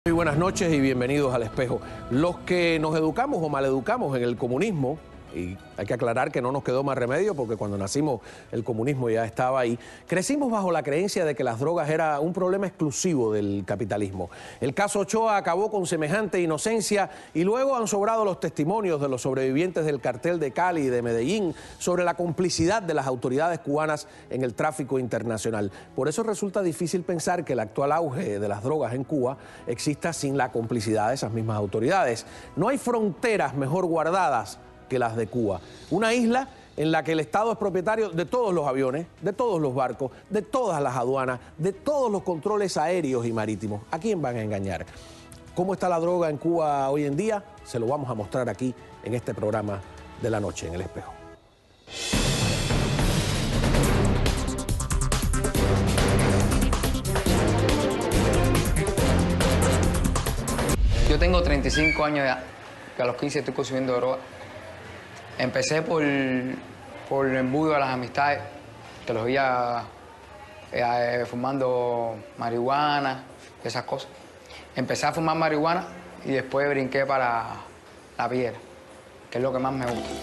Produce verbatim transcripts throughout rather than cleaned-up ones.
Muy buenas noches y bienvenidos al Espejo. Los que nos educamos o maleducamos en el comunismo, y hay que aclarar que no nos quedó más remedio porque cuando nacimos el comunismo ya estaba ahí, crecimos bajo la creencia de que las drogas era un problema exclusivo del capitalismo. El caso Ochoa acabó con semejante inocencia y luego han sobrado los testimonios de los sobrevivientes del cartel de Cali y de Medellín sobre la complicidad de las autoridades cubanas en el tráfico internacional. Por eso resulta difícil pensar que el actual auge de las drogas en Cuba exista sin la complicidad de esas mismas autoridades. No hay fronteras mejor guardadas que las de Cuba. Una isla en la que el Estado es propietario de todos los aviones, de todos los barcos, de todas las aduanas, de todos los controles aéreos y marítimos. ¿A quién van a engañar? ¿Cómo está la droga en Cuba hoy en día? Se lo vamos a mostrar aquí en este programa de la noche en El Espejo. Yo tengo treinta y cinco años ya, que a los quince estoy consumiendo droga. Empecé por, por el embudo de las amistades, que los veía eh, fumando marihuana, esas cosas. Empecé a fumar marihuana y después brinqué para la piedra, que es lo que más me gusta.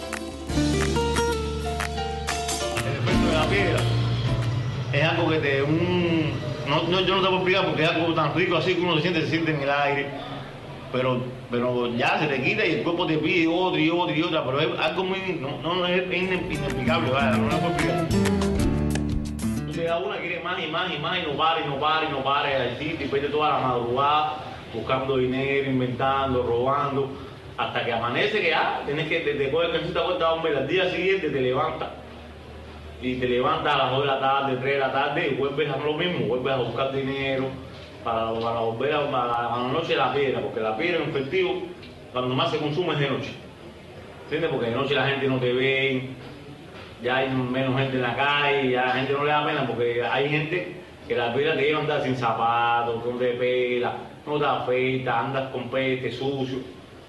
El efecto de la piedra es algo que te... Un, no, no, yo no te puedo explicar porque es algo tan rico así que uno se siente, se siente en el aire. Pero, pero ya se te quita y el cuerpo te pide otra y otra y otra, pero es algo muy... no, no, no es, es inexplicable, ¿vale? No la puedo explicar. Tú te das una, quieres más y más y más y no para y no para y no para y así, y después de toda la madrugada buscando dinero, inventando, robando, hasta que amanece que ya, tienes que, te, te coges cansita vuelta, hombre, al día siguiente te levantas. Y te levantas a las dos de la tarde, tres de la tarde y vuelves a lo mismo, vuelves a buscar dinero. Para, para volver a, a, a la noche la piedra, porque la piedra en efectivo, cuando más se consume es de noche. ¿Entiendes? Porque de noche la gente no te ve, ya hay menos gente en la calle, ya la gente no le da pena, porque hay gente que la piedra te lleva a andar sin zapatos, no te pela, no te afeitas, andas con peste, sucio.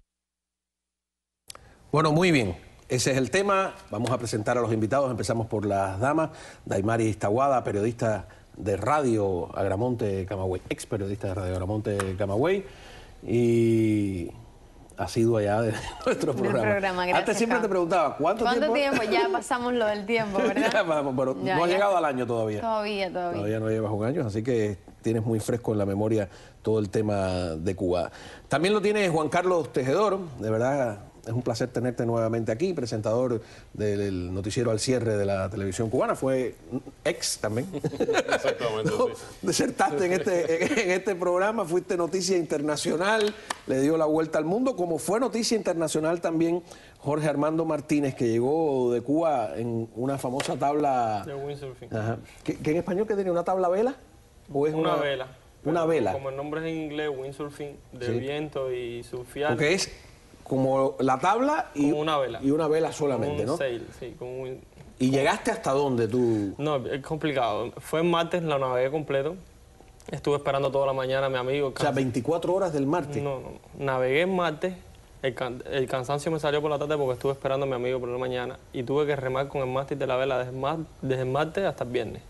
Bueno, muy bien. Ese es el tema. Vamos a presentar a los invitados. Empezamos por las damas. Daimaris Taboada, periodista de Radio Agramonte Camagüey, ex periodista de Radio Agramonte Camagüey, y ha sido allá de nuestro programa. programa Antes siempre Juan. Te preguntaba, ¿cuánto, ¿Cuánto tiempo? tiempo? Ya pasamos lo del tiempo, ¿verdad? ya, pero ya, no ha ya. llegado al año todavía. Todavía, todavía. Todavía no llevas un año, así que tienes muy fresco en la memoria todo el tema de Cuba. También lo tiene Juan Carlos Tejedor, de verdad. Es un placer tenerte nuevamente aquí, presentador del noticiero Al Cierre de la televisión cubana. Fue ex también. Exactamente, ¿No? sí. Desertaste en este, en este programa, fuiste noticia internacional, le dio la vuelta al mundo, como fue noticia internacional también Jorge Armando Martínez, que llegó de Cuba en una famosa tabla... De windsurfing. Ajá. ¿Que, que en español qué tenía? ¿Una tabla vela? ¿O es una, una vela. Una vela. Como el nombre es en inglés, windsurfing, de sí. viento y surfear. Porque es... como la tabla y como una vela. Y una vela solamente, como un ¿no? sail, sí, como un... ¿Y llegaste hasta dónde tú? No, es complicado. Fue en martes, la navegué completo. Estuve esperando toda la mañana a mi amigo. O sea, veinticuatro horas del martes. No, no. Navegué en martes. El, can... el cansancio me salió por la tarde porque estuve esperando a mi amigo por la mañana. Y tuve que remar con el mástil de la vela desde, mar... desde el martes hasta el viernes.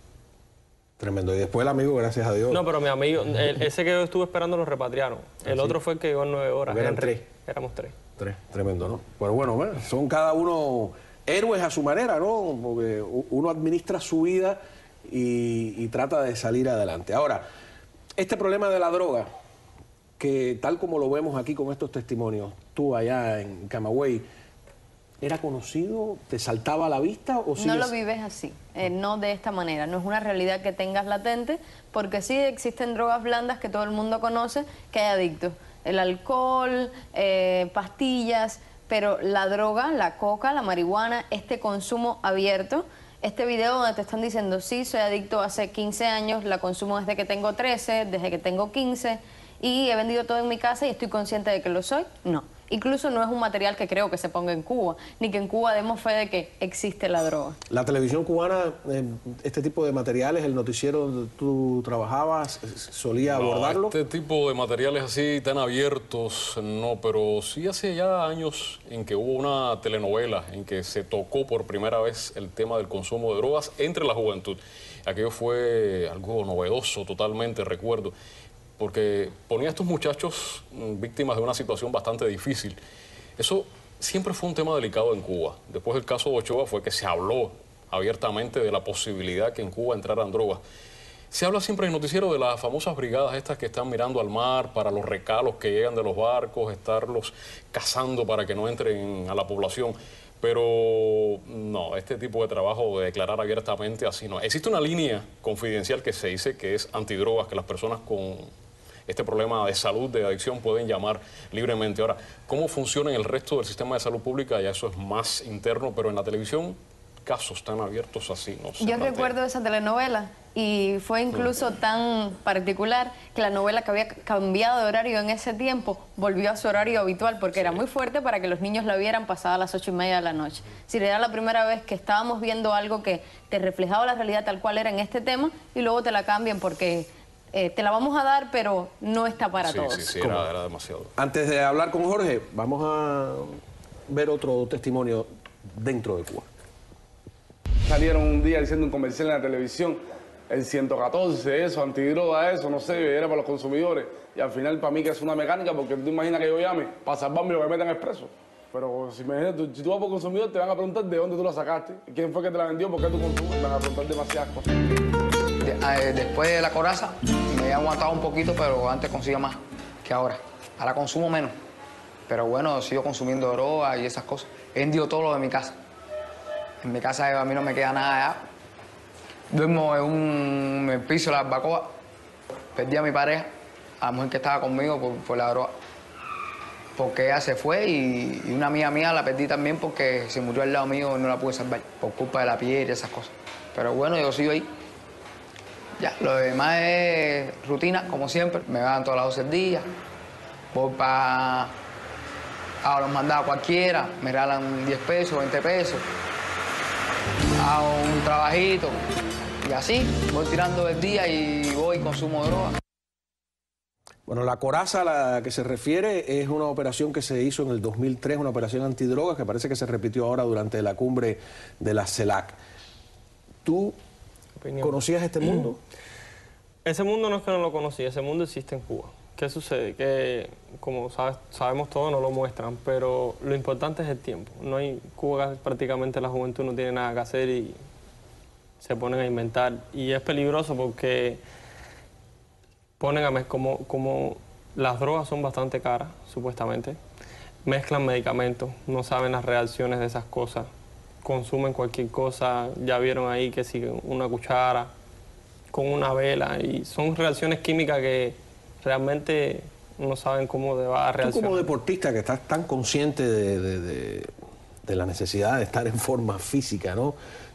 Tremendo. Y después el amigo, gracias a Dios. No, pero mi amigo, el, ese que yo estuve esperando lo repatriaron. El ¿Ah, otro sí? fue el que llegó en nueve horas. Eran tres. Éramos tres. Tres, tremendo, ¿no? Pero bueno, bueno, son cada uno héroes a su manera, ¿no? Porque uno administra su vida y, y trata de salir adelante. Ahora, este problema de la droga, que tal como lo vemos aquí con estos testimonios, tú allá en Camagüey, ¿era conocido? ¿Te saltaba a la vista? O no lo vives así, eh, no de esta manera. No es una realidad que tengas latente, porque sí existen drogas blandas que todo el mundo conoce, que hay adictos. El alcohol, eh, pastillas, pero la droga, la coca, la marihuana, este consumo abierto, este video donde te están diciendo, sí, soy adicto hace quince años, la consumo desde que tengo trece, desde que tengo quince, y he vendido todo en mi casa y estoy consciente de que lo soy, no. Incluso no es un material que creo que se ponga en Cuba, ni que en Cuba demos fe de que existe la droga. La televisión cubana, eh, este tipo de materiales, el noticiero donde tú trabajabas, ¿solía no, abordarlo? Este tipo de materiales así tan abiertos, no, pero sí hace ya años en que hubo una telenovela en que se tocó por primera vez el tema del consumo de drogas entre la juventud. Aquello fue algo novedoso totalmente, recuerdo. porque ponía a estos muchachos mm, víctimas de una situación bastante difícil. Eso siempre fue un tema delicado en Cuba. Después del caso de Ochoa fue que se habló abiertamente de la posibilidad que en Cuba entraran drogas. Se habla siempre en el noticiero de las famosas brigadas estas que están mirando al mar para los recalos que llegan de los barcos, estarlos cazando para que no entren a la población. Pero no, este tipo de trabajo de declarar abiertamente así no. Existe una línea confidencial que se dice que es antidrogas, que las personas con este problema de salud, de adicción, pueden llamar libremente. Ahora, ¿cómo funciona en el resto del sistema de salud pública? Ya eso es más interno, pero en la televisión casos tan abiertos así no se Yo plantea. recuerdo esa telenovela y fue incluso tan particular que la novela que había cambiado de horario en ese tiempo volvió a su horario habitual porque era muy fuerte para que los niños la vieran pasada las ocho y media de la noche. Si era la primera vez que estábamos viendo algo que te reflejaba la realidad tal cual era en este tema y luego te la cambian porque eh, te la vamos a dar pero no está para Sí, todos. sí, sí, era, era demasiado. Antes de hablar con Jorge, vamos a ver otro testimonio dentro de Cuba. Salieron un día diciendo un comercial en la televisión, el ciento catorce, eso, antidroga, eso, no sé, era para los consumidores. Y al final para mí que es una mecánica, porque tú imaginas que yo llame para salvarme lo que me metan expreso. Pero si, me, si tú vas por consumidor, te van a preguntar de dónde tú la sacaste, quién fue que te la vendió, por qué tú consumes, te van a preguntar demasiadas cosas. De- eh, después de la coraza me he aguantado un poquito, pero antes consumía más que ahora. Ahora consumo menos. Pero bueno, sigo consumiendo droga y esas cosas. He vendido todo lo de mi casa. En mi casa a mí no me queda nada ya. Duermo en un en el piso de la barbacoa. Perdí a mi pareja, a la mujer que estaba conmigo por, por la droga. Porque ella se fue y, y una amiga mía la perdí también porque se murió al lado mío y no la pude salvar. Por culpa de la piel y esas cosas. Pero bueno, yo sigo ahí. Ya, lo demás es rutina, como siempre. Me van todas las doce del día. Voy para... Hago los mandados cualquiera. Me regalan diez pesos, veinte pesos. Hago un trabajito. Y así, voy tirando el día y voy y consumo droga. Bueno, la coraza a la que se refiere es una operación que se hizo en el dos mil tres, una operación antidrogas que parece que se repitió ahora durante la cumbre de la CELAC. ¿Tú Opinión. conocías este mundo? Ese mundo no es que no lo conocía, ese mundo existe en Cuba. ¿Qué sucede? Que, como sabes, sabemos todos, no lo muestran, pero lo importante es el tiempo. No hay, Cuba prácticamente la juventud no tiene nada que hacer y se ponen a inventar. Y es peligroso porque ponen a mez- como, como las drogas son bastante caras, supuestamente. Mezclan medicamentos, no saben las reacciones de esas cosas. Consumen cualquier cosa, ya vieron ahí que si una cuchara con una vela, y son reacciones químicas que realmente no saben cómo va a Tú reaccionar. como deportista que estás tan consciente de, de- de- de la necesidad de estar en forma física, ¿no?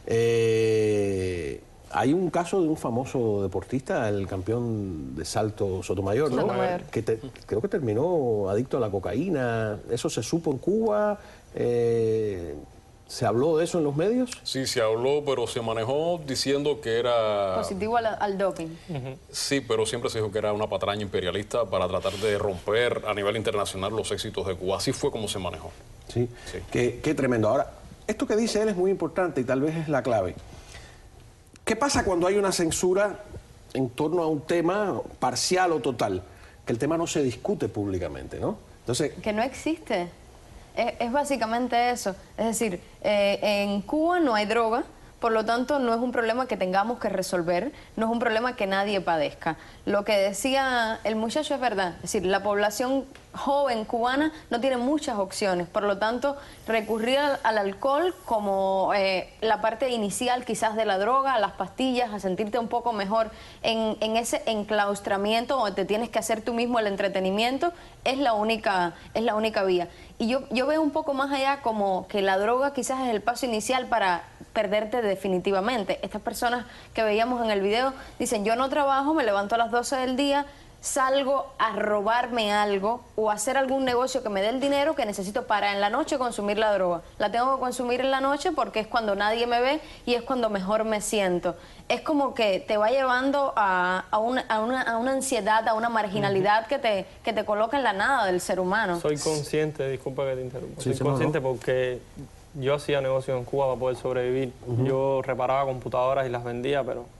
Eh, hay un caso de un famoso deportista, el campeón de salto Sotomayor, ¿no? Sotomayor. Que te- creo que terminó adicto a la cocaína. ¿Eso se supo en Cuba? Eh, ¿Se habló de eso en los medios? Sí, se habló, pero se manejó diciendo que era... Positivo al, al doping. Sí, pero siempre se dijo que era una patraña imperialista para tratar de romper a nivel internacional los éxitos de Cuba. Así fue como se manejó. Sí. Sí. Qué, qué tremendo. Ahora, esto que dice él es muy importante y tal vez es la clave. ¿Qué pasa cuando hay una censura en torno a un tema parcial o total? Que el tema no se discute públicamente, ¿no? Entonces, Que no existe. Es, es básicamente eso. Es decir, eh, en Cuba no hay droga, por lo tanto no es un problema que tengamos que resolver, no es un problema que nadie padezca. Lo que decía el muchacho es verdad, es decir, la población joven cubana no tiene muchas opciones, por lo tanto recurrir al, al alcohol como eh, la parte inicial quizás de la droga, a las pastillas, a sentirte un poco mejor en, en ese enclaustramiento donde te tienes que hacer tú mismo el entretenimiento, es la única, es la única vía. Y yo, yo veo un poco más allá como que la droga quizás es el paso inicial para perderte definitivamente. Estas personas que veíamos en el video dicen, yo no trabajo, me levanto a las doce del día, salgo a robarme algo o a hacer algún negocio que me dé el dinero que necesito para en la noche consumir la droga. La tengo que consumir en la noche porque es cuando nadie me ve y es cuando mejor me siento. Es como que te va llevando a, a, una, a, una, a una ansiedad, a una marginalidad que te, que te coloca en la nada del ser humano. Soy consciente, disculpa que te interrumpa, Sí, soy sí, no, consciente no. porque yo hacía negocios en Cuba para poder sobrevivir. Yo reparaba computadoras y las vendía, pero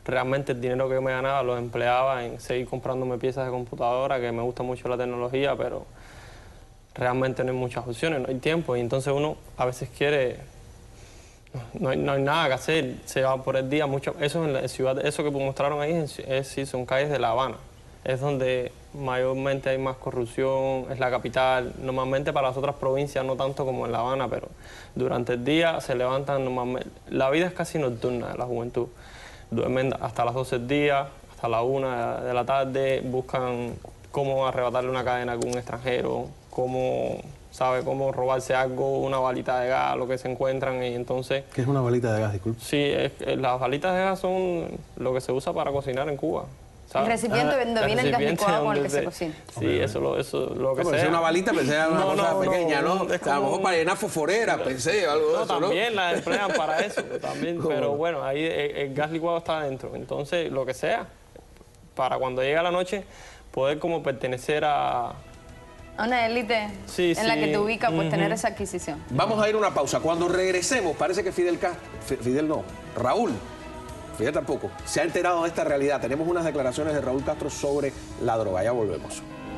realmente el dinero que me ganaba lo empleaba en seguir comprándome piezas de computadora, que me gusta mucho la tecnología, pero realmente no hay muchas opciones, no hay tiempo. Y entonces uno a veces quiere, no hay, no hay nada que hacer, se va por el día. Mucho, eso en la ciudad, eso que mostraron ahí es, es, sí, son calles de La Habana. Es donde mayormente hay más corrupción, es la capital. Normalmente para las otras provincias no tanto como en La Habana, pero durante el día se levantan normalmente. La vida es casi nocturna de la juventud. Duermen hasta las doce del día, hasta la una de la tarde, buscan cómo arrebatarle una cadena a algún extranjero, cómo, sabe, cómo robarse algo, una balita de gas, lo que se encuentran, y entonces... ¿Qué es una balita de gas, disculpe? Sí, es, las balitas de gas son lo que se usa para cocinar en Cuba. El recipiente ah, donde viene el gas licuado con el que se, se cocina. Sí, okay. eso, lo, eso lo que no, sea. Es una balita, pensé era una no, cosa no, pequeña, ¿no? no A lo mejor para llenar fosforera, pensé, algo no, de eso, ¿no? También las emplean para eso, también, pero bueno, ahí el, el gas licuado está adentro. Entonces, lo que sea, para cuando llega la noche, poder como pertenecer a... A una élite sí, en sí. la que te ubica, pues uh-huh. tener esa adquisición. Vamos a ir a una pausa. Cuando regresemos, parece que Fidel Castro, Fidel no, Raúl, Fidel tampoco, se ha enterado de esta realidad. Tenemos unas declaraciones de Raúl Castro sobre la droga. Ya volvemos.